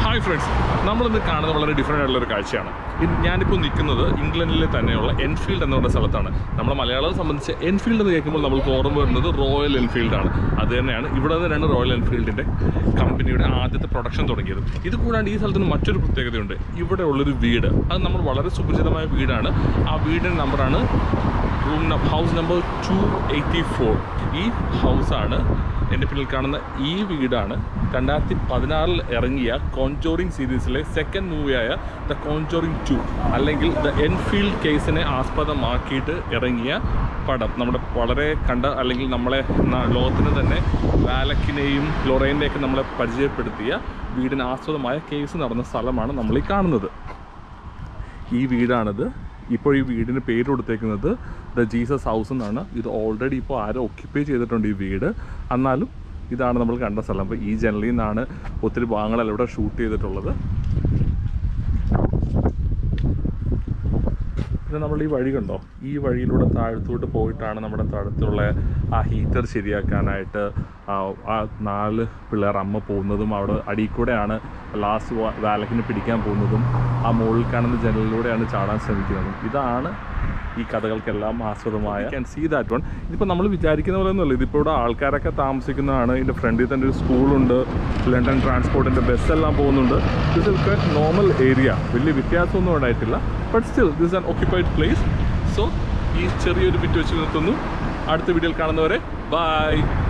Hi friends, നമ്മളിന്ന് കാണുന്നത് വളരെ ഡിഫറെൻ്റ് ആയിട്ടുള്ളൊരു കാഴ്ചയാണ്. ഞാനിപ്പോൾ നിൽക്കുന്നത് ഇംഗ്ലണ്ടിലെ തന്നെയുള്ള എൻഫീൽഡ് എന്ന് പറഞ്ഞ സ്ഥലത്താണ്. നമ്മളെ മലയാളികളെ സംബന്ധിച്ച് എൻഫീൽഡ് എന്ന് കേൾക്കുമ്പോൾ നമ്മൾക്ക് ഓർമ്മ വരുന്നത് റോയൽ എൻഫീൽഡാണ്. അത് തന്നെയാണ് ഇവിടെ നിന്നാണ് റോയൽ എൻഫീൽഡിൻ്റെ കമ്പനിയുടെ ആദ്യത്തെ പ്രൊഡക്ഷൻ തുടങ്ങിയത്. ഇത് കൂടാണ്ട് ഈ സ്ഥലത്തിന് മറ്റൊരു പ്രത്യേകതയുണ്ട്. ഇവിടെ ഉള്ളൊരു വീട്, അത് നമ്മൾ വളരെ സുപരിചിതമായ വീടാണ്. ആ വീടിൻ്റെ നമ്പറാണ് ഹൗസ് നമ്പർ 284. ഈ ഹൗസാണ് എൻ്റെ പിന്നിൽ കാണുന്ന ഈ വീടാണ് 2016 ഇറങ്ങിയ കോൺജോറിങ് സീരീസിലെ സെക്കൻഡ് മൂവിയായ ദ കോൺജോറിങ് 2 അല്ലെങ്കിൽ ദ എൻഫീൽഡ് കേസിനെ ആസ്പദമാക്കിയിട്ട് ഇറങ്ങിയ പടം. നമ്മുടെ വളരെ അല്ലെങ്കിൽ നമ്മളെ ലോകത്തിന് തന്നെ വാലക്കിനെയും ലൊറൈനെയൊക്കെ നമ്മളെ പരിചയപ്പെടുത്തിയ വീടിന് ആസ്പദമായ കേസ് നടന്ന സ്ഥലമാണ് നമ്മൾ ഈ കാണുന്നത്. ഈ വീടാണിത്. ഇപ്പോൾ ഈ വീടിന് പേര് കൊടുത്തേക്കുന്നത് ദ ജീസസ് ഹൗസ് എന്നാണ്. ഇത് ഓൾറെഡി ഇപ്പോൾ ആരോ ഒക്യുപ്പൈ ചെയ്തിട്ടുണ്ട് ഈ വീട്. എന്നാലും ഇതാണ് നമ്മൾ കണ്ട സ്ഥലം. അപ്പോൾ ഈ ജനലിൽ നിന്നാണ് ഒത്തിരി ഭാഗങ്ങളെല്ലാം ഇവിടെ ഷൂട്ട് ചെയ്തിട്ടുള്ളത്. പിന്നെ നമ്മൾ ഈ വഴി കണ്ടോ, ഈ വഴിയിലൂടെ താഴത്തോട്ട് പോയിട്ടാണ് നമ്മുടെ താഴത്തുള്ള ആ ഹീറ്റർ ശരിയാക്കാനായിട്ട് ആ 4 പിള്ളേർ അമ്മ പോകുന്നതും അവിടെ അടിയിൽ കൂടെയാണ് ലാസ്റ്റ് വാലക്കിന് പിടിക്കാൻ പോകുന്നതും ആ മുകളിൽ കാണുന്ന ജനലിലൂടെയാണ് ചാടാൻ ശ്രമിക്കുന്നതും. ഇതാണ് ഈ കഥകൾക്കെല്ലാം ആസ്പദമായ ക്യാൻ സീ ദാറ്റ് വൺ. ഇതിപ്പോൾ നമ്മൾ വിചാരിക്കുന്ന പോലെ ഒന്നുമല്ല. ഇതിപ്പോൾ ഇവിടെ ആൾക്കാരൊക്കെ താമസിക്കുന്നതാണ്. ഇതിൻ്റെ ഫ്രണ്ടിൽ തന്നെ ഒരു സ്കൂളുണ്ട്, ലണ്ടൻ ട്രാൻസ്പോർട്ടിൻ്റെ ബസ്സെല്ലാം പോകുന്നുണ്ട്. This is a normal area, വലിയ വ്യത്യാസമൊന്നും ഉണ്ടായിട്ടില്ല. But still this an occupied place. So ഈ ചെറിയൊരു ബിറ്റ് വെച്ച് നിർത്തുന്നു. അടുത്ത വീഡിയോയിൽ കാണുന്നവരെ ബൈ.